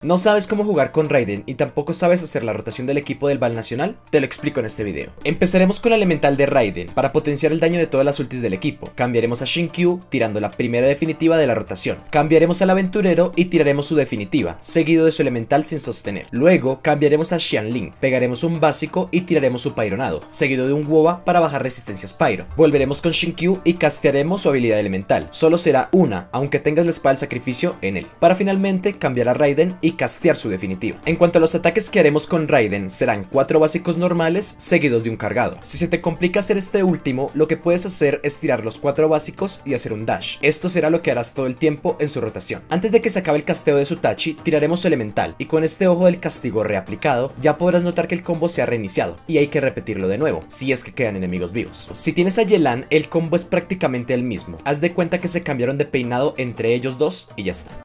¿No sabes cómo jugar con Raiden y tampoco sabes hacer la rotación del equipo del Bal Nacional? Te lo explico en este video. Empezaremos con la elemental de Raiden para potenciar el daño de todas las ultis del equipo. Cambiaremos a Shinkyu tirando la primera definitiva de la rotación. Cambiaremos al aventurero y tiraremos su definitiva, seguido de su elemental sin sostener. Luego cambiaremos a Xianling, pegaremos un básico y tiraremos su Pyronado, seguido de un Woba para bajar resistencias Pyro. Volveremos con Shinkyu y castearemos su habilidad elemental. Solo será una, aunque tengas la espada del sacrificio en él, para finalmente cambiar a Raiden y castear su definitiva. En cuanto a los ataques que haremos con Raiden, serán 4 básicos normales seguidos de un cargado. Si se te complica hacer este último, lo que puedes hacer es tirar los 4 básicos y hacer un dash. Esto será lo que harás todo el tiempo en su rotación. Antes de que se acabe el casteo de su Tachi, tiraremos su elemental, y con este ojo del castigo reaplicado, ya podrás notar que el combo se ha reiniciado, y hay que repetirlo de nuevo, si es que quedan enemigos vivos. Si tienes a Yelan, el combo es prácticamente el mismo. Haz de cuenta que se cambiaron de peinado entre ellos dos y ya está.